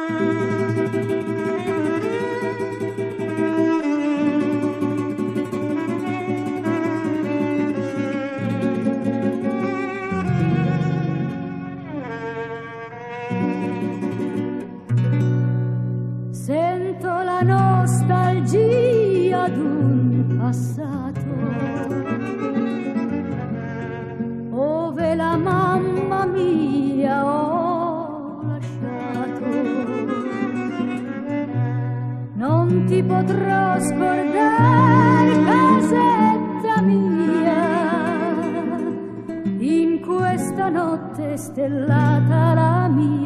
Sento la nostalgia d'un passato, ove la mamma mia ho lasciato. Non ti potrò scordare, casetta mia, in questa notte stellata la mia.